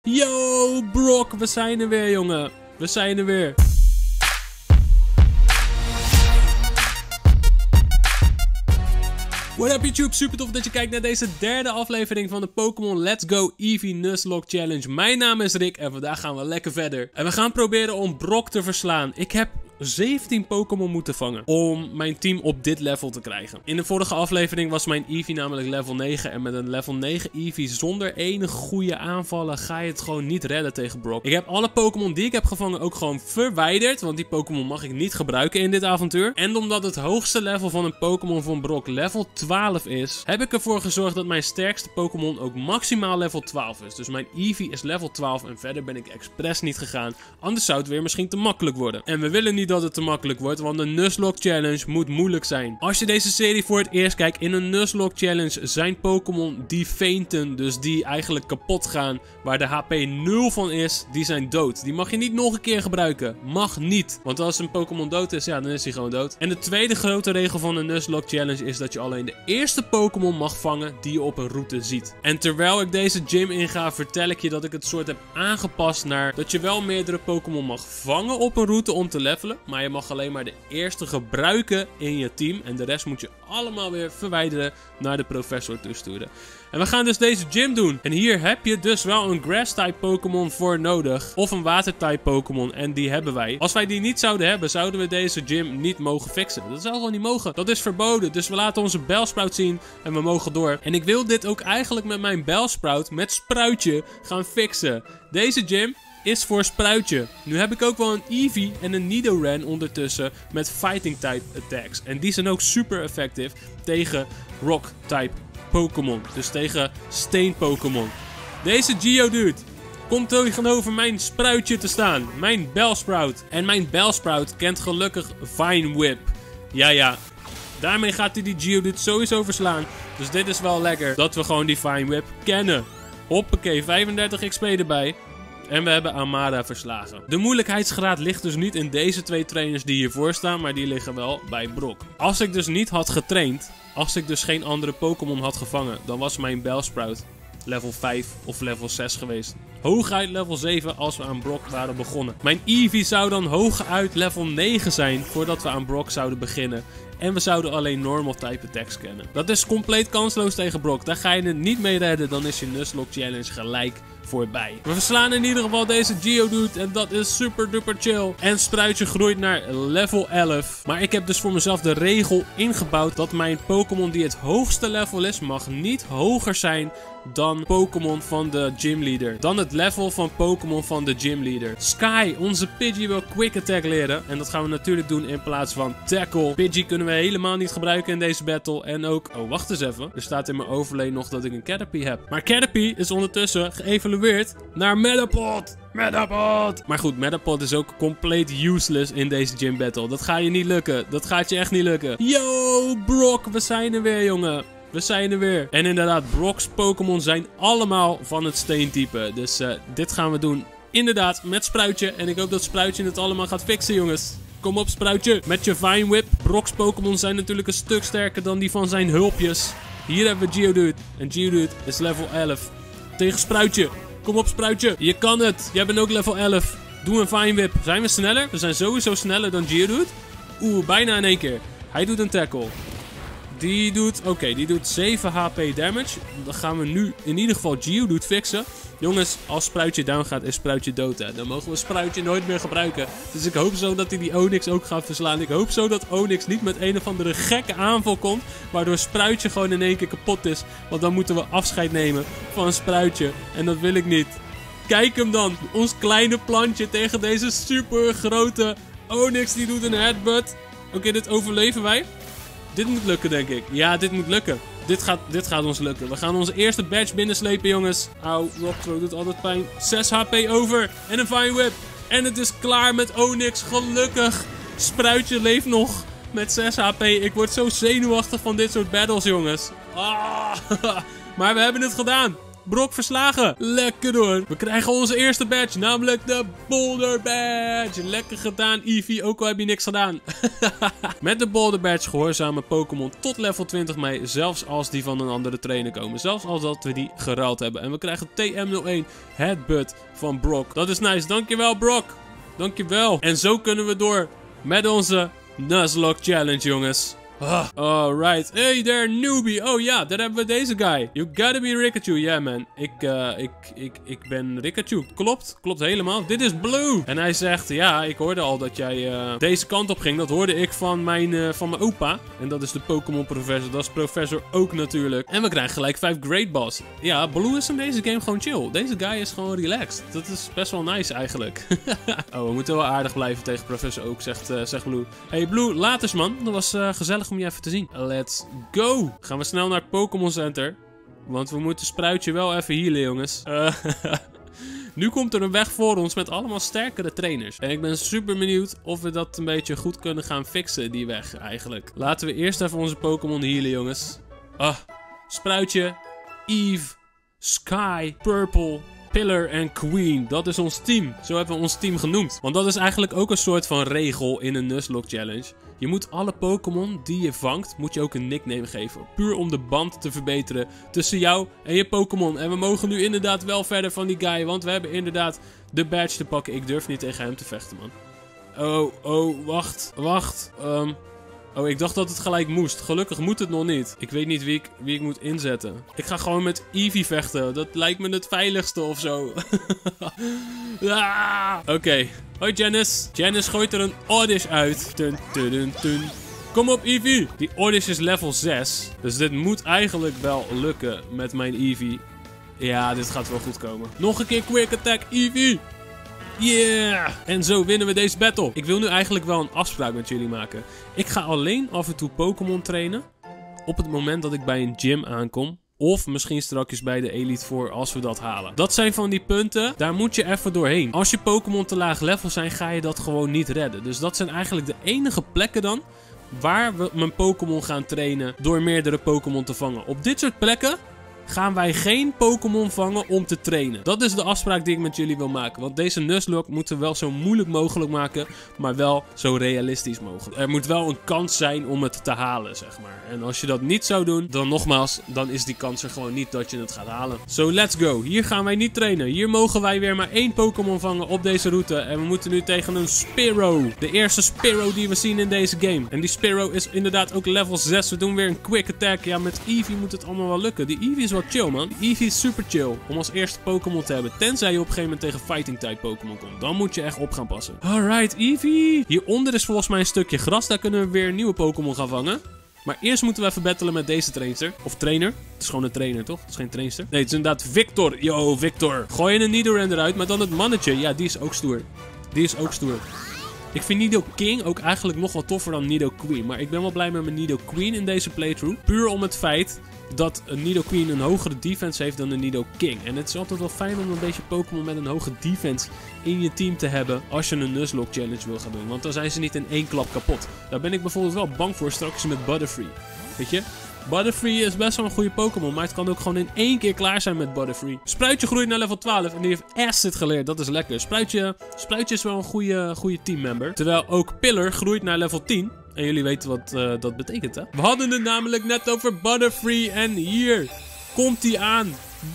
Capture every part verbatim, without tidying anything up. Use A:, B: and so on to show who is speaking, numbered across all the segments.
A: Yo, Brock, we zijn er weer, jongen. We zijn er weer. What up YouTube, super tof dat je kijkt naar deze derde aflevering van de Pokémon Let's Go Eevee Nuzlocke Challenge. Mijn naam is Rick en vandaag gaan we lekker verder. En we gaan proberen om Brock te verslaan. Ik heb zeventien Pokémon moeten vangen om mijn team op dit level te krijgen. In de vorige aflevering was mijn Eevee namelijk level negen. En met een level negen Eevee zonder enige goede aanvallen ga je het gewoon niet redden tegen Brock. Ik heb alle Pokémon die ik heb gevangen ook gewoon verwijderd. Want die Pokémon mag ik niet gebruiken in dit avontuur. En omdat het hoogste level van een Pokémon van Brock level twaalf is, heb ik ervoor gezorgd dat mijn sterkste Pokémon ook maximaal level twaalf is. Dus mijn Eevee is level twaalf en verder ben ik expres niet gegaan. Anders zou het weer misschien te makkelijk worden. En we willen niet dat het te makkelijk wordt, want de Nuzlocke Challenge moet moeilijk zijn. Als je deze serie voor het eerst kijkt, in een Nuzlocke Challenge zijn Pokémon die fainten, dus die eigenlijk kapot gaan, waar de H P nul van is, die zijn dood. Die mag je niet nog een keer gebruiken. Mag niet. Want als een Pokémon dood is, ja, dan is hij gewoon dood. En de tweede grote regel van de Nuzlocke Challenge is dat je alleen de eerste Pokémon mag vangen die je op een route ziet. En terwijl ik deze gym inga, vertel ik je dat ik het soort heb aangepast naar dat je wel meerdere Pokémon mag vangen op een route om te levelen, maar je mag alleen maar de eerste gebruiken in je team. En de rest moet je allemaal weer verwijderen naar de professor toesturen. En we gaan dus deze gym doen. En hier heb je dus wel een Grass-type Pokémon voor nodig. Of een Water-type Pokémon. En die hebben wij. Als wij die niet zouden hebben, zouden we deze gym niet mogen fixen. Dat zou gewoon niet mogen. Dat is verboden. Dus we laten onze Bellsprout zien. En we mogen door. En ik wil dit ook eigenlijk met mijn Bellsprout, met Spruitje, gaan fixen. Deze gym is voor Spruitje. Nu heb ik ook wel een Eevee en een Nidoran ondertussen met Fighting type attacks. En die zijn ook super effectief tegen Rock type Pokémon. Dus tegen Steen Pokémon. Deze Geodude komt tegenover mijn Spruitje te staan. Mijn Bellsprout. En mijn Bellsprout kent gelukkig Vine Whip. Ja ja. Daarmee gaat hij die Geodude sowieso verslaan. Dus dit is wel lekker dat we gewoon die Vine Whip kennen. Hoppakee, vijfendertig X P erbij. En we hebben Amara verslagen. De moeilijkheidsgraad ligt dus niet in deze twee trainers die hiervoor staan, maar die liggen wel bij Brock. Als ik dus niet had getraind, als ik dus geen andere Pokémon had gevangen, dan was mijn Bellsprout level vijf of level zes geweest. Hooguit level zeven als we aan Brock waren begonnen. Mijn Eevee zou dan hooguit level negen zijn voordat we aan Brock zouden beginnen. En we zouden alleen normal type attacks kennen. Dat is compleet kansloos tegen Brock. Daar ga je het niet mee redden, dan is je Nuzlocke Challenge gelijk voorbij. We verslaan in ieder geval deze Geodude en dat is super duper chill. En Spruitje groeit naar level elf. Maar ik heb dus voor mezelf de regel ingebouwd dat mijn Pokémon die het hoogste level is, mag niet hoger zijn dan Pokémon van de gymleader. Dan het level van Pokémon van de gymleader. Sky, onze Pidgey, wil Quick Attack leren. En dat gaan we natuurlijk doen in plaats van Tackle. Pidgey kunnen we helemaal niet gebruiken in deze battle. En ook, oh wacht eens even. Er staat in mijn overlay nog dat ik een Caterpie heb. Maar Caterpie is ondertussen geëvalueerd naar Metapod. Metapod! Maar goed, Metapod is ook compleet useless in deze gym battle. Dat gaat je niet lukken. Dat gaat je echt niet lukken. Yo, Brock, we zijn er weer, jongen. We zijn er weer. En inderdaad, Brock's Pokémon zijn allemaal van het steentype. Dus uh, dit gaan we doen inderdaad met Spruitje. En ik hoop dat Spruitje het allemaal gaat fixen, jongens. Kom op, Spruitje. Met je Vine Whip. Brock's Pokémon zijn natuurlijk een stuk sterker dan die van zijn hulpjes. Hier hebben we Geodude. En Geodude is level elf. Tegen Spruitje. Kom op, Spruitje. Je kan het. Jij bent ook level elf. Doe een Vine Whip. Zijn we sneller? We zijn sowieso sneller dan Geodude. Oeh, bijna in één keer. Hij doet een tackle. Die doet, oké, okay, die doet zeven H P damage. Dan gaan we nu in ieder geval Geodude fixen. Jongens, als Spruitje down gaat, is Spruitje dood, hè. Dan mogen we Spruitje nooit meer gebruiken. Dus ik hoop zo dat hij die Onix ook gaat verslaan. Ik hoop zo dat Onix niet met een of andere gekke aanval komt, waardoor Spruitje gewoon in één keer kapot is. Want dan moeten we afscheid nemen van Spruitje. En dat wil ik niet. Kijk hem dan. Ons kleine plantje tegen deze super grote Onix. Die doet een headbutt. Oké, okay, dit overleven wij. Dit moet lukken, denk ik. Ja, dit moet lukken. Dit gaat, dit gaat ons lukken. We gaan onze eerste badge binnenslepen, jongens. Auw, Rockthrow doet altijd pijn. zes H P over. En een Vine Whip. En het is klaar met Onix. Gelukkig. Spruitje leeft nog met zes H P. Ik word zo zenuwachtig van dit soort battles, jongens. Ah, maar we hebben het gedaan. Brock verslagen. Lekker door. We krijgen onze eerste badge, namelijk de Boulder Badge. Lekker gedaan, Eevee, ook al heb je niks gedaan. Met de Boulder Badge gehoorzamen Pokémon tot level twintig mee, zelfs als die van een andere trainer komen. Zelfs als dat we die geruild hebben. En we krijgen T M nul één Headbutt van Brock. Dat is nice, dankjewel Brock. Dankjewel. En zo kunnen we door met onze Nuzlocke Challenge, jongens. Ah, alright. Hey there, newbie. Oh ja, daar hebben we deze guy. You gotta be Rikachu. Ja, yeah, man. Ik, uh, ik, ik, ik ben Rikachu. Klopt. Klopt helemaal. Dit is Blue. En hij zegt, ja, ik hoorde al dat jij uh, deze kant op ging. Dat hoorde ik van mijn, uh, van mijn opa. En dat is de Pokémon Professor. Dat is Professor ook natuurlijk. En we krijgen gelijk vijf Great Balls. Ja, Blue is in deze game gewoon chill. Deze guy is gewoon relaxed. Dat is best wel nice eigenlijk. Oh, we moeten wel aardig blijven tegen Professor ook, zegt, uh, zegt Blue. Hey Blue, laters man. Dat was uh, gezellig om je even te zien. Let's go. Gaan we snel naar het Pokémon Center. Want we moeten Spruitje wel even healen, jongens. Uh, nu komt er een weg voor ons met allemaal sterkere trainers. En ik ben super benieuwd of we dat een beetje goed kunnen gaan fixen, die weg eigenlijk. Laten we eerst even onze Pokémon healen, jongens. Ah, Spruitje, Eve, Sky, Purple, Pillar en Queen. Dat is ons team. Zo hebben we ons team genoemd. Want dat is eigenlijk ook een soort van regel in een Nuzlocke Challenge. Je moet alle Pokémon die je vangt, moet je ook een nickname geven. Puur om de band te verbeteren tussen jou en je Pokémon. En we mogen nu inderdaad wel verder van die guy. Want we hebben inderdaad de badge te pakken. Ik durf niet tegen hem te vechten, man. Oh, oh, wacht. Wacht. Um... Oh, ik dacht dat het gelijk moest. Gelukkig moet het nog niet. Ik weet niet wie ik, wie ik moet inzetten. Ik ga gewoon met Eevee vechten. Dat lijkt me het veiligste of zo. ah! Oké. Okay. Hoi Janice. Janice gooit er een Oddish uit. Tun, tun, tun, tun. Kom op Eevee. Die Oddish is level zes. Dus dit moet eigenlijk wel lukken met mijn Eevee. Ja, dit gaat wel goed komen. Nog een keer Quick Attack Eevee. Yeah! En zo winnen we deze battle. Ik wil nu eigenlijk wel een afspraak met jullie maken. Ik ga alleen af en toe Pokémon trainen op het moment dat ik bij een gym aankom. Of misschien straks bij de Elite Four als we dat halen. Dat zijn van die punten, daar moet je even doorheen. Als je Pokémon te laag level zijn, ga je dat gewoon niet redden. Dus dat zijn eigenlijk de enige plekken dan waar we mijn Pokémon gaan trainen door meerdere Pokémon te vangen. Op dit soort plekken gaan wij geen Pokémon vangen om te trainen. Dat is de afspraak die ik met jullie wil maken. Want deze Nuzlocke moeten we wel zo moeilijk mogelijk maken, maar wel zo realistisch mogelijk. Er moet wel een kans zijn om het te halen, zeg maar. En als je dat niet zou doen, dan nogmaals, dan is die kans er gewoon niet dat je het gaat halen. So let's go. Hier gaan wij niet trainen. Hier mogen wij weer maar één Pokémon vangen op deze route. En we moeten nu tegen een Spearow. De eerste Spearow die we zien in deze game. En die Spearow is inderdaad ook level zes. We doen weer een Quick Attack. Ja, met Eevee moet het allemaal wel lukken. Die Eevee is wel chill, man. Eevee is super chill om als eerste Pokémon te hebben. Tenzij je op een gegeven moment tegen Fighting type Pokémon komt. Dan moet je echt op gaan passen. Alright, Eevee. Hieronder is volgens mij een stukje gras. Daar kunnen we weer nieuwe Pokémon gaan vangen. Maar eerst moeten we even battelen met deze trainster. Of trainer. Het is gewoon een trainer, toch? Het is geen trainster. Nee, het is inderdaad Victor. Yo, Victor. Gooi je een Nidoran eruit, maar dan het mannetje. Ja, die is ook stoer. Die is ook stoer. Ik vind Nidoking ook eigenlijk nog wat toffer dan Nidoqueen. Maar ik ben wel blij met mijn Nidoqueen in deze playthrough. Puur om het feit dat een Nidoqueen een hogere defense heeft dan een Nidoking. En het is altijd wel fijn om een beetje Pokémon met een hoge defense in je team te hebben als je een Nuzlocke Challenge wil gaan doen. Want dan zijn ze niet in één klap kapot. Daar ben ik bijvoorbeeld wel bang voor straks met Butterfree. Weet je? Butterfree is best wel een goede Pokémon, maar het kan ook gewoon in één keer klaar zijn met Butterfree. Spruitje groeit naar level twaalf en die heeft Acid geleerd, dat is lekker. Spruitje, Spruitje is wel een goede, goede teammember. Terwijl ook Pillar groeit naar level tien. En jullie weten wat uh, dat betekent, hè? We hadden het namelijk net over Butterfree en hier komt hij aan.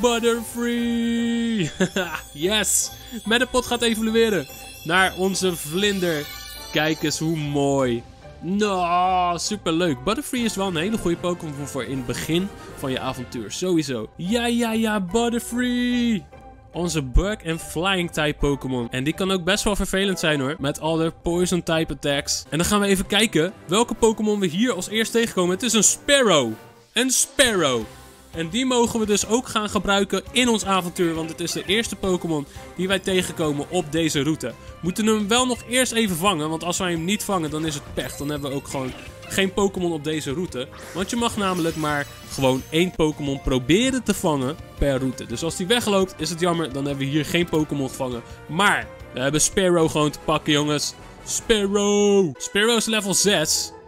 A: Butterfree! Yes! Metapod gaat evolueren naar onze vlinder. Kijk eens hoe mooi. Nou, super leuk. Butterfree is wel een hele goede Pokémon voor in het begin van je avontuur. Sowieso. Ja, ja, ja, Butterfree. Onze Bug en Flying type Pokémon. En die kan ook best wel vervelend zijn hoor. Met al de Poison type attacks. En dan gaan we even kijken welke Pokémon we hier als eerst tegenkomen. Het is een Spearow. Een Spearow. En die mogen we dus ook gaan gebruiken in ons avontuur. Want het is de eerste Pokémon die wij tegenkomen op deze route. Moeten we hem wel nog eerst even vangen. Want als wij hem niet vangen, dan is het pech. Dan hebben we ook gewoon geen Pokémon op deze route. Want je mag namelijk maar gewoon één Pokémon proberen te vangen per route. Dus als die wegloopt, is het jammer. Dan hebben we hier geen Pokémon gevangen. Maar we hebben Spearow gewoon te pakken, jongens. Spearow. Spearow is level zes.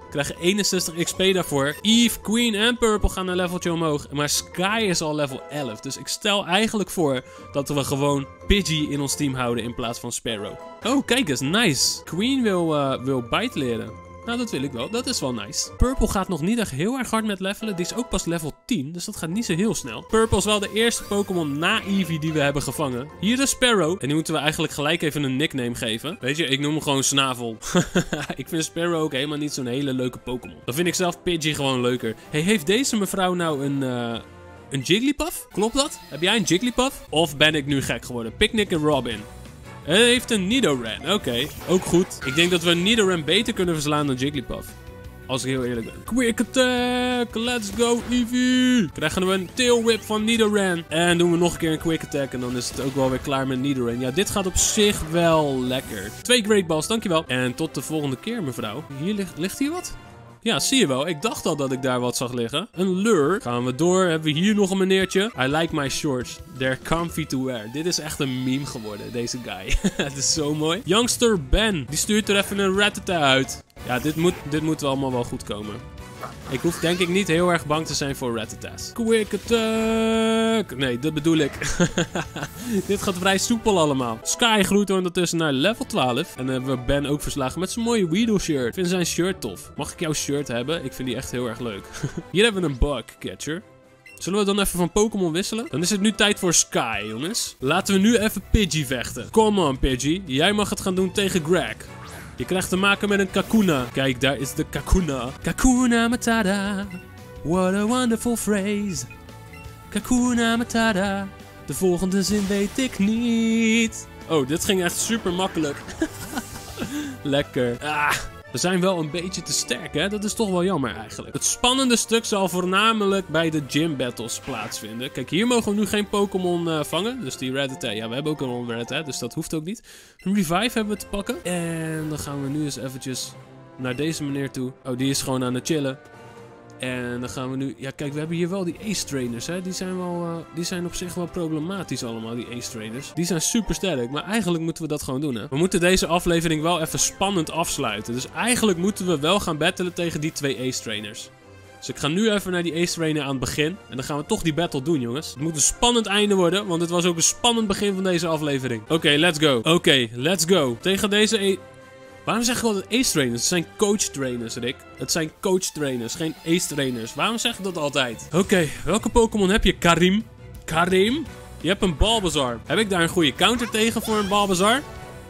A: Krijgen eenenzestig X P daarvoor. Eve, Queen en Purple gaan een leveltje omhoog. Maar Sky is al level elf. Dus ik stel eigenlijk voor dat we gewoon Pidgey in ons team houden in plaats van Sparrow. Oh, kijk eens. Nice. Queen wil, uh, wil Bite leren. Nou, dat wil ik wel. Dat is wel nice. Purple gaat nog niet echt heel erg hard met levelen. Die is ook pas level tien, dus dat gaat niet zo heel snel. Purple is wel de eerste Pokémon na Eevee die we hebben gevangen. Hier is Sparrow. En die moeten we eigenlijk gelijk even een nickname geven. Weet je, ik noem hem gewoon Snavel. Ik vind Sparrow ook helemaal niet zo'n hele leuke Pokémon. Dan vind ik zelf Pidgey gewoon leuker. Hey, heeft deze mevrouw nou een... Uh... Een Jigglypuff? Klopt dat? Heb jij een Jigglypuff? Of ben ik nu gek geworden? Picnic en Robin. Hij heeft een Nidoran. Oké, okay. Ook goed. Ik denk dat we Nidoran beter kunnen verslaan dan Jigglypuff. Als ik heel eerlijk ben. Quick attack! Let's go, Eevee! Krijgen we een tail whip van Nidoran. En doen we nog een keer een quick attack. En dan is het ook wel weer klaar met Nidoran. Ja, dit gaat op zich wel lekker. Twee Great Balls, dankjewel. En tot de volgende keer, mevrouw. Hier ligt, ligt hier wat? Ja, zie je wel. Ik dacht al dat ik daar wat zag liggen. Een lure. Gaan we door. Hebben we hier nog een meneertje. I like my shorts. They're comfy to wear. Dit is echt een meme geworden, deze guy. Het is zo mooi. Youngster Ben. Die stuurt er even een Rattata uit. Ja, dit moet, dit moet allemaal wel goed komen. Ik hoef denk ik niet heel erg bang te zijn voor Rattatas. Quick attack! Nee, dat bedoel ik. Dit gaat vrij soepel allemaal. Sky groeit ondertussen naar level twaalf. En dan hebben we Ben ook verslagen met zijn mooie Weedle shirt. Ik vind zijn shirt tof. Mag ik jouw shirt hebben? Ik vind die echt heel erg leuk. Hier hebben we een bug catcher. Zullen we dan even van Pokémon wisselen? Dan is het nu tijd voor Sky, jongens. Laten we nu even Pidgey vechten. Come on, Pidgey. Jij mag het gaan doen tegen Greg. Je krijgt te maken met een Kakuna. Kijk, daar is de Kakuna. Kakuna Matata. What a wonderful phrase. Kakuna Matata. De volgende zin weet ik niet. Oh, dit ging echt super makkelijk. Lekker. Ah, we zijn wel een beetje te sterk, hè? Dat is toch wel jammer eigenlijk. Het spannende stuk zal voornamelijk bij de gym battles plaatsvinden. Kijk, hier mogen we nu geen Pokémon uh, vangen. Dus die Rattata. Ja, we hebben ook een Rattata, dus dat hoeft ook niet. Een Revive hebben we te pakken. En dan gaan we nu eens eventjes naar deze meneer toe. Oh, die is gewoon aan het chillen. En dan gaan we nu... Ja, kijk, we hebben hier wel die Ace Trainers, hè. Die zijn, wel, uh, die zijn op zich wel problematisch allemaal, die Ace Trainers. Die zijn super sterk, maar eigenlijk moeten we dat gewoon doen, hè. We moeten deze aflevering wel even spannend afsluiten. Dus eigenlijk moeten we wel gaan battelen tegen die twee Ace Trainers. Dus ik ga nu even naar die Ace Trainer aan het begin. En dan gaan we toch die battle doen, jongens. Het moet een spannend einde worden, want het was ook een spannend begin van deze aflevering. Oké, okay, let's go. Oké, okay, let's go. Tegen deze... E Waarom zeg ik altijd Ace Trainers? Het zijn coach trainers, Rick. Het zijn coach trainers, geen Ace Trainers. Waarom zeg ik dat altijd? Oké, okay, welke Pokémon heb je, Karim? Karim? Je hebt een Bulbasaur. Heb ik daar een goede counter tegen voor een Bulbasaur?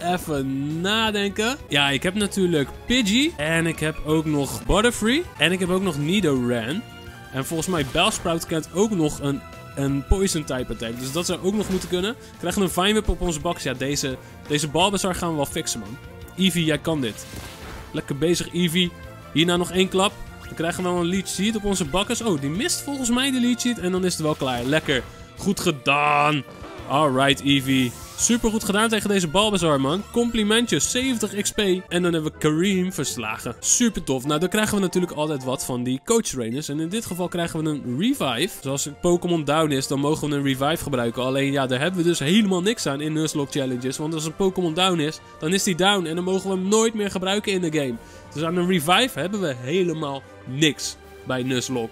A: Even nadenken. Ja, ik heb natuurlijk Pidgey. En ik heb ook nog Butterfree. En ik heb ook nog Nidoran. En volgens mij Bellsprout kent ook nog een, een Poison type attack. Dus dat zou ook nog moeten kunnen. We krijgen een Vine Whip op onze box. Ja, deze, deze Bulbasaur gaan we wel fixen, man. Eevee, jij kan dit. Lekker bezig, Eevee. Hierna nog één klap. Dan krijgen we wel een Leech Seed op onze bakkers. Oh, die mist volgens mij de Leech Seed. En dan is het wel klaar. Lekker. Goed gedaan. Alright, Eevee. Super goed gedaan tegen deze Bulbasaur, man. Complimentjes. zeventig X P. En dan hebben we Karim verslagen. Super tof. Nou, dan krijgen we natuurlijk altijd wat van die coach trainers. En in dit geval krijgen we een revive. Zoals een Pokémon down is, dan mogen we een revive gebruiken. Alleen ja, daar hebben we dus helemaal niks aan in Nuzlocke challenges. Want als een Pokémon down is, dan is die down. En dan mogen we hem nooit meer gebruiken in de game. Dus aan een revive hebben we helemaal niks bij Nuzlocke.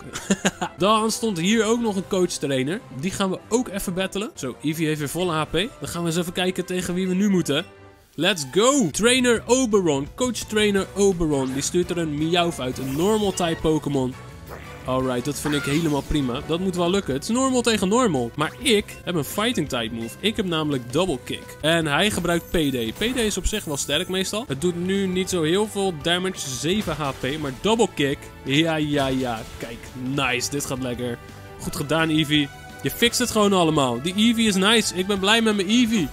A: Dan stond hier ook nog een coach trainer. Die gaan we ook even battelen. Zo, Eevee heeft weer volle H P. Dan gaan we eens even kijken tegen wie we nu moeten. Let's go! Trainer Oberon. Coach trainer Oberon. Die stuurt er een Meowth uit. Een normal type Pokémon. Alright, dat vind ik helemaal prima. Dat moet wel lukken. Het is normal tegen normal. Maar ik heb een fighting type move. Ik heb namelijk double kick. En hij gebruikt P D. P D is op zich wel sterk meestal. Het doet nu niet zo heel veel damage. zeven H P. Maar double kick. Ja, ja, ja. Kijk, nice. Dit gaat lekker. Goed gedaan, Eevee. Je fixt het gewoon allemaal. Die Eevee is nice. Ik ben blij met mijn Eevee.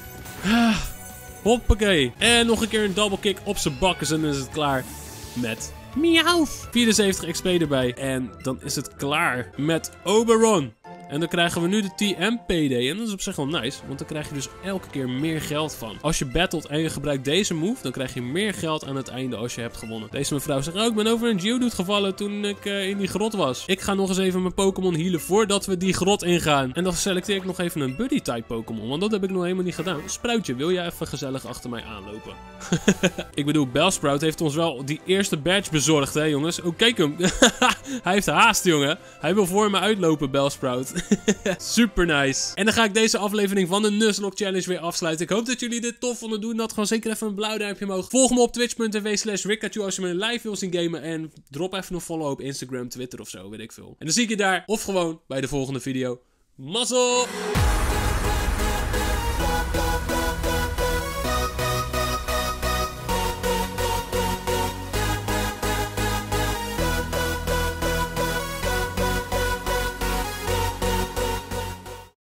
A: Ah, hoppakee. En nog een keer een double kick op zijn bakkers. En dan is het klaar met... Meowth. vierenzeventig X P erbij. En dan is het klaar met Oberon. En dan krijgen we nu de T M P D. En dat is op zich wel nice, want dan krijg je dus elke keer meer geld van. Als je battelt en je gebruikt deze move, dan krijg je meer geld aan het einde als je hebt gewonnen. Deze mevrouw zegt, oh, ik ben over een Geodude gevallen toen ik uh, in die grot was. Ik ga nog eens even mijn Pokémon healen voordat we die grot ingaan. En dan selecteer ik nog even een Buddy-type Pokémon, want dat heb ik nog helemaal niet gedaan. Spruitje, wil jij even gezellig achter mij aanlopen? Ik bedoel, Bellsprout heeft ons wel die eerste badge bezorgd, hè jongens. Oh, kijk hem. Hij heeft haast, jongen. Hij wil voor me uitlopen, Bellsprout. Super nice. En dan ga ik deze aflevering van de Nuzlocke Challenge weer afsluiten. Ik hoop dat jullie dit tof vonden. Doe dat gewoon zeker even een blauw duimpje omhoog. Volg me op twitch punt t v slash rickachu als je me live wil zien gamen. En drop even een follow op Instagram, Twitter of zo, weet ik veel. En dan zie ik je daar of gewoon bij de volgende video. Mazzel!